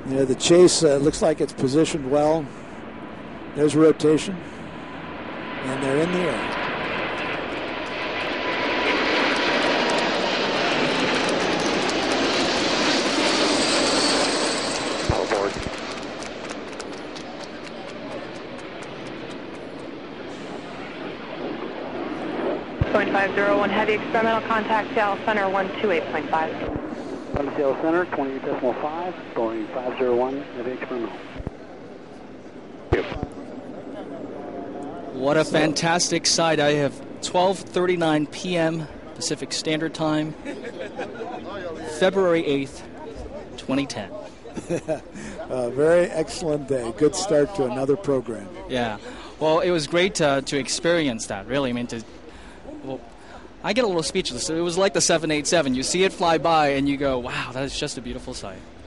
Yeah, the chase looks like it's positioned well. There's rotation. And they're in the air. Aboard. Boeing 501, heavy experimental contact, Seattle Center 128.5. Seattle Center, 28.5, Boeing 501, heavy experimental. What a fantastic sight. I have 12:39 p.m. Pacific Standard Time, February 8th, 2010. Very excellent day. Good start to another program. Yeah. Well, it was great to experience that, really. I mean, I get a little speechless. It was like the 787. You see it fly by, and you go, wow, that is just a beautiful sight.